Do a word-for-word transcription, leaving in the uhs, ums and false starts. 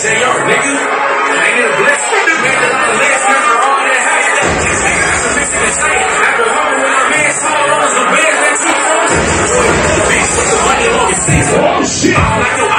J R, nigga. Ain't it a blessing? Made a lot of lessons for all that high stuff. Nigga, that's a Michigan State. After home with my man, small on some bands that two phones. Bitch, put the money on your season. Oh, shit. I don't like the